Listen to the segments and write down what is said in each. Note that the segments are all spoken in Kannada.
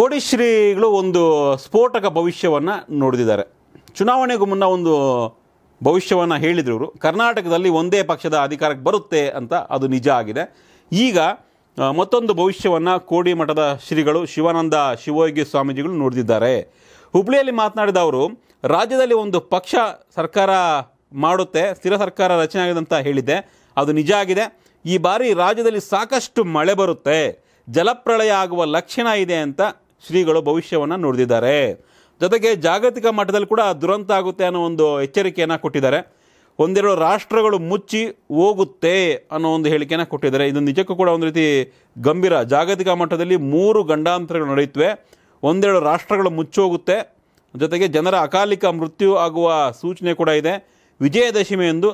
ಕೋಡಿ ಶ್ರೀಗಳು ಒಂದು ಸ್ಫೋಟಕ ಭವಿಷ್ಯವನ್ನು ನುಡಿದಿದ್ದಾರೆ. ಚುನಾವಣೆಗೂ ಮುನ್ನ ಒಂದು ಭವಿಷ್ಯವನ್ನು ಹೇಳಿದ್ರು ಇವರು. ಕರ್ನಾಟಕದಲ್ಲಿ ಒಂದೇ ಪಕ್ಷದ ಅಧಿಕಾರಕ್ಕೆ ಬರುತ್ತೆ ಅಂತ, ಅದು ನಿಜ ಆಗಿದೆ. ಈಗ ಮತ್ತೊಂದು ಭವಿಷ್ಯವನ್ನು ಕೋಡಿ ಮಠದ ಶ್ರೀಗಳು ಶಿವಾನಂದ ಶಿವಯೋಗಿ ಸ್ವಾಮೀಜಿಗಳು ನುಡಿದಿದ್ದಾರೆ. ಹುಬ್ಳಿಯಲ್ಲಿ ಮಾತನಾಡಿದ ಅವರು, ರಾಜ್ಯದಲ್ಲಿ ಒಂದು ಪಕ್ಷ ಸರ್ಕಾರ ಮಾಡುತ್ತೆ, ಸ್ಥಿರ ಸರ್ಕಾರ ರಚನೆ ಆಗಿದೆ ಅಂತ ಹೇಳಿದ್ದೆ, ಅದು ನಿಜ ಆಗಿದೆ. ಈ ಬಾರಿ ರಾಜ್ಯದಲ್ಲಿ ಸಾಕಷ್ಟು ಮಳೆ ಬರುತ್ತೆ, ಜಲಪ್ರಳಯ ಆಗುವ ಲಕ್ಷಣ ಇದೆ ಅಂತ ಶ್ರೀಗಳು ಭವಿಷ್ಯವನ್ನು ನುಡಿದಿದ್ದಾರೆ. ಜೊತೆಗೆ ಜಾಗತಿಕ ಮಟ್ಟದಲ್ಲಿ ಕೂಡ ದುರಂತ ಆಗುತ್ತೆ ಅನ್ನೋ ಒಂದು ಎಚ್ಚರಿಕೆಯನ್ನು ಕೊಟ್ಟಿದ್ದಾರೆ. ಒಂದೆರಡು ರಾಷ್ಟ್ರಗಳು ಮುಚ್ಚಿ ಹೋಗುತ್ತೆ ಅನ್ನೋ ಒಂದು ಹೇಳಿಕೆಯನ್ನು ಕೊಟ್ಟಿದ್ದಾರೆ. ಇದು ನಿಜಕ್ಕೂ ಕೂಡ ಒಂದು ರೀತಿ ಗಂಭೀರ. ಜಾಗತಿಕ ಮಟ್ಟದಲ್ಲಿ 3 ಗಂಡಾಂತರಗಳು ನಡೆಯುತ್ತವೆ, ಒಂದೆರಡು ರಾಷ್ಟ್ರಗಳು ಮುಚ್ಚೋಗುತ್ತೆ, ಜೊತೆಗೆ ಜನರ ಅಕಾಲಿಕ ಮೃತ್ಯು ಆಗುವ ಸೂಚನೆ ಕೂಡ ಇದೆ. ವಿಜಯದಶಮಿಯಂದು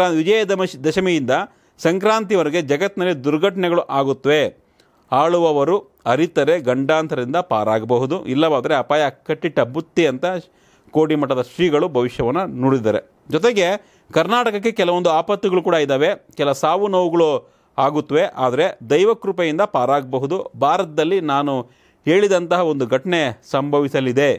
ವಿಜಯದಶಮಿಯಿಂದ ಸಂಕ್ರಾಂತಿವರೆಗೆ ಜಗತ್ತಿನಲ್ಲಿ ದುರ್ಘಟನೆಗಳು ಆಗುತ್ತವೆ. ಆಳುವವರು ಅರಿತರೆ ಗಂಡಾಂತರದಿಂದ ಪಾರಾಗಬಹುದು, ಇಲ್ಲವಾದರೆ ಅಪಾಯ ಕಟ್ಟಿಟ್ಟ ಬುತ್ತಿ ಅಂತ ಕೋಡಿ ಮಠದ ಶ್ರೀಗಳು ಭವಿಷ್ಯವನ್ನು ನುಡಿದಿದ್ದಾರೆ. ಜೊತೆಗೆ ಕರ್ನಾಟಕಕ್ಕೆ ಕೆಲವೊಂದು ಆಪತ್ತುಗಳು ಕೂಡ ಇದ್ದಾವೆ, ಕೆಲ ಸಾವು ನೋವುಗಳು ಆಗುತ್ತವೆ, ಆದರೆ ದೈವಕೃಪೆಯಿಂದ ಪಾರಾಗಬಹುದು. ಭಾರತದಲ್ಲಿ ನಾನು ಹೇಳಿದಂತಹ ಒಂದು ಘಟನೆ ಸಂಭವಿಸಲಿದೆ,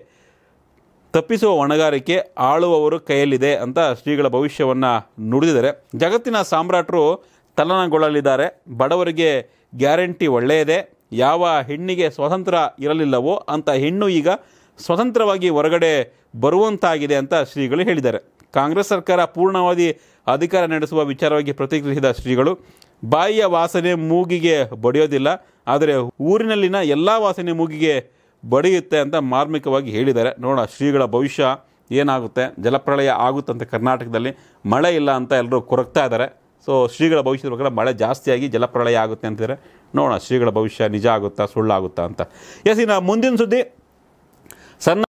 ತಪ್ಪಿಸುವ ಹೊಣೆಗಾರಿಕೆ ಆಳುವವರು ಕೈಯಲ್ಲಿದೆ ಅಂತ ಶ್ರೀಗಳ ಭವಿಷ್ಯವನ್ನು ನುಡಿದಿದ್ದಾರೆ. ಜಗತ್ತಿನ ಸಾಮ್ರಾಟರು ತಲ್ಲಣಗೊಳ್ಳಲಿದ್ದಾರೆ, ಬಡವರಿಗೆ ಗ್ಯಾರಂಟಿ ಒಳ್ಳೆಯದೇ, ಯಾವ ಹೆಣ್ಣಿಗೆ ಸ್ವಾತಂತ್ರ್ಯ ಇರಲಿಲ್ಲವೋ ಅಂಥ ಹೆಣ್ಣು ಈಗ ಸ್ವತಂತ್ರವಾಗಿ ಹೊರಗಡೆ ಬರುವಂತಾಗಿದೆ ಅಂತ ಶ್ರೀಗಳು ಹೇಳಿದ್ದಾರೆ. ಕಾಂಗ್ರೆಸ್ ಸರ್ಕಾರ ಪೂರ್ಣಾವಧಿ ಅಧಿಕಾರ ನಡೆಸುವ ವಿಚಾರವಾಗಿ ಪ್ರತಿಕ್ರಿಯಿಸಿದ ಶ್ರೀಗಳು, ಬಾಯಿಯ ವಾಸನೆ ಮೂಗಿಗೆ ಬಡಿಯೋದಿಲ್ಲ, ಆದರೆ ಊರಿನಲ್ಲಿನ ಎಲ್ಲ ವಾಸನೆ ಮೂಗಿಗೆ ಬಡಿಯುತ್ತೆ ಅಂತ ಮಾರ್ಮಿಕವಾಗಿ ಹೇಳಿದ್ದಾರೆ. ನೋಡೋಣ ಶ್ರೀಗಳ ಭವಿಷ್ಯ ಏನಾಗುತ್ತೆ. ಜಲಪ್ರಳಯ ಆಗುತ್ತಂತೆ ಕರ್ನಾಟಕದಲ್ಲಿ, ಮಳೆ ಇಲ್ಲ ಅಂತ ಎಲ್ಲರೂ ಕೊರಗ್ತಾ ಇದ್ದಾರೆ. ಸೊ ಶ್ರೀಗಳ ಭವಿಷ್ಯದ ಪ್ರಕಾರ ಮಳೆ ಜಾಸ್ತಿಯಾಗಿ ಜಲಪ್ರಳಯ ಆಗುತ್ತೆ ಅಂತಿದ್ದಾರೆ. ನೋಡೋಣ ಶ್ರೀಗಳ ಭವಿಷ್ಯ ನಿಜ ಆಗುತ್ತಾ ಸುಳ್ಳಾಗುತ್ತಾ ಅಂತ. ಎಸ್, ಇನ್ನು ಮುಂದಿನ ಸುದ್ದಿ. ಸಣ್ಣ